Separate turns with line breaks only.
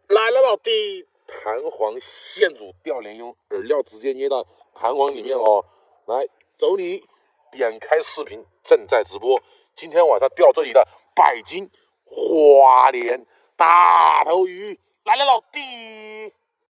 来了，老弟，弹簧现煮钓鲢，用饵料直接捏到弹簧里面哦。来，走你，点开视频，正在直播。今天晚上钓这里的100斤花鲢大头鱼，来了，老弟。